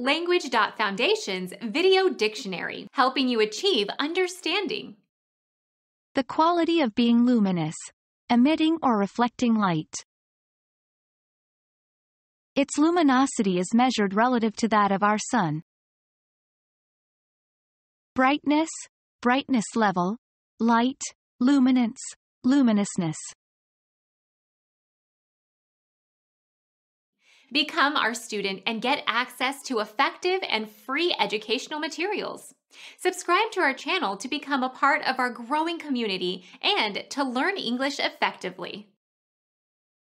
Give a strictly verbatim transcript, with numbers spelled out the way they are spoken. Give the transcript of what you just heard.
Language.Foundation's Video Dictionary, helping you achieve understanding. The quality of being luminous, emitting or reflecting light. Its luminosity is measured relative to that of our sun. Brightness, brightness level, light, luminance, luminousness. Become our student and get access to effective and free educational materials. Subscribe to our channel to become a part of our growing community and to learn English effectively.